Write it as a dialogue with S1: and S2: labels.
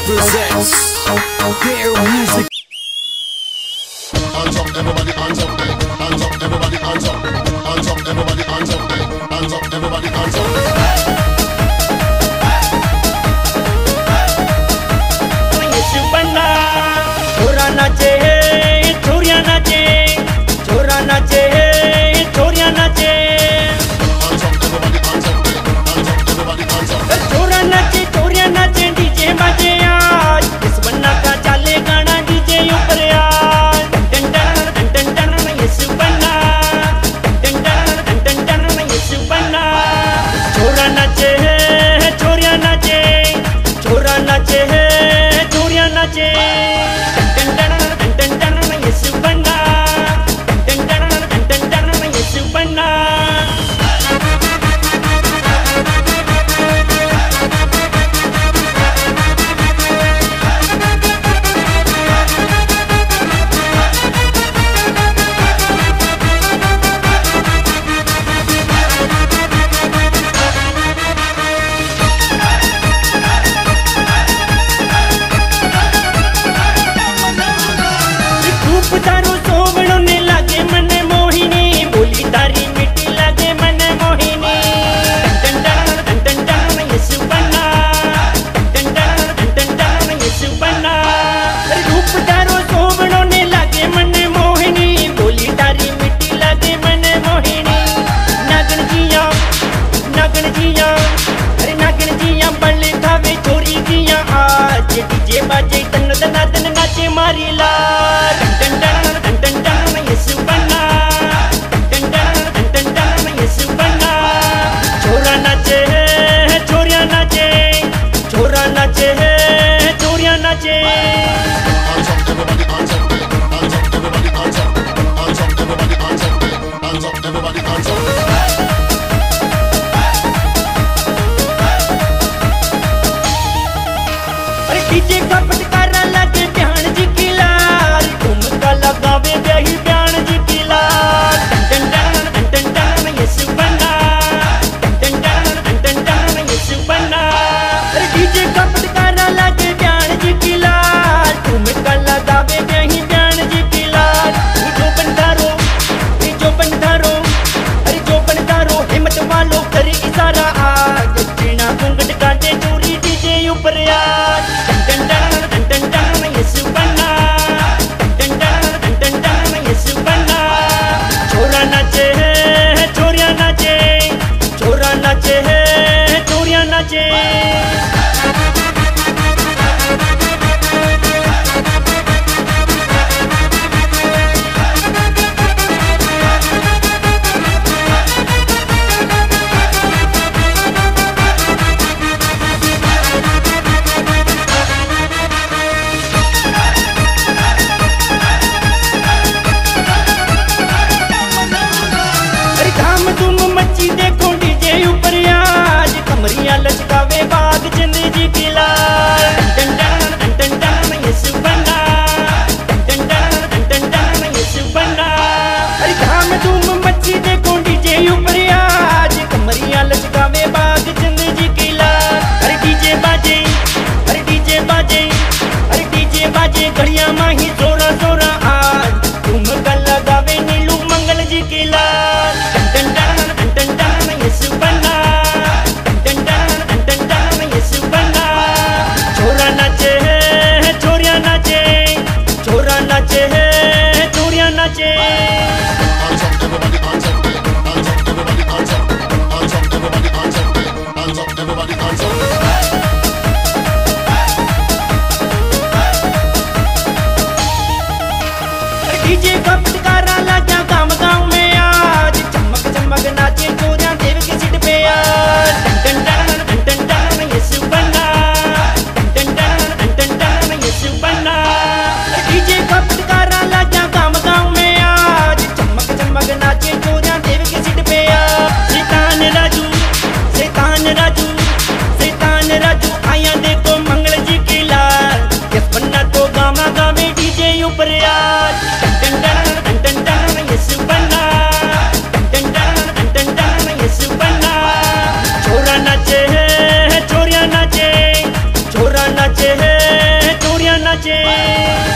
S1: presents their music.
S2: Hands up, everybody, hands up, hands up, everybody, hands up, hands up, everybody, hands up, hands up, everybody, hands up.
S3: छोरा नाचे छोरिया नाचे छोरा नाचे छोरिया नाचे छोरा नाचे छोरिया नाचे डीजे बाजे आज इस बन्ना का चाले गाना डीजे ऊपर आज टन टन टन टन टन इस बन्ना टन टन टन टन टन इस बन्ना छोरा नाचे छोरिया नाचे छोरा नाचे छोरिया नाचे तारो सोवड़ो ने लागे मन मोहिनी बोली तारी मिट्टी लागे मन मोहिनी टन टन टन टन टन यीशु बन्ना टन टन टन टन टन यीशु बन्ना रूप तारो सोवड़ो ने लागे मन मोहिनी बोली तारी मिट्टी लागे मन मोहिनी नागन जिया अरे नागन जिया बल्ले खावे चोरी जिया आज डीजे बाजे तन तन तन नाचे मारी ला डीजे का फटकारा लगे ब्यान जी की लाल ठुमका लगावे ब्याही ब्यान जी की लाल टन टन टन टन टन यीशु बन्ना टन टन टन टन टन यीशु बन्ना डीजे का फटकारा लगे ब्यान जी की लाल ठुमका लगावे ब्याही ब्यान जी की लाल जो बनदारो हिम्मत वालो करे इशारा आज जीना घूंघट काटे चोरी डीजे ऊपर आज टन टन नाचे